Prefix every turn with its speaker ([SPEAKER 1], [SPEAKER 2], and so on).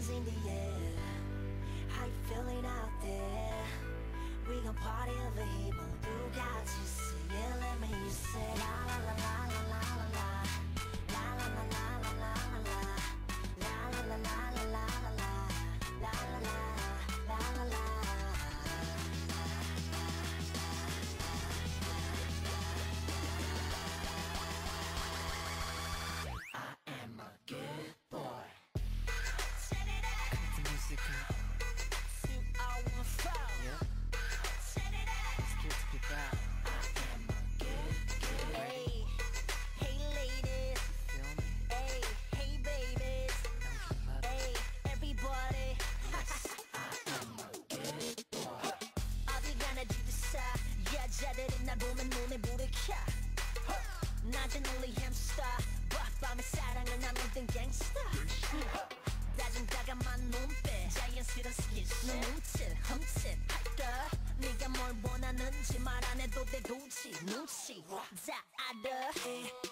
[SPEAKER 1] is in the air. How you feeling out there? We gon' party over here, 모두 같이 sing it. Let me hear you say la la la la la la la la. La la la la la la la la. La la la la la la la la. La la la la la la. Good boy. Set it up.
[SPEAKER 2] The music
[SPEAKER 1] Sing all one fall.
[SPEAKER 2] yeah,
[SPEAKER 1] Set it up.
[SPEAKER 2] it's good to be back.
[SPEAKER 1] I am a good. Hey, hey ladies.
[SPEAKER 2] Feel me?
[SPEAKER 1] Hey, hey babies.
[SPEAKER 2] Don't give up.
[SPEAKER 1] Hey, everybody. 어디 가나 지도사 여자들이 날 보면 눈에 불을 켜. 낮은 only hamster. 밤에 사랑을 나누던 gangsta. 다진 다감한 눈빛 자연스런 스킨십 넌 훔칫 할까. 네가 뭘 원하는지 말 안 해도 돼 굳이 눈치 다 알아.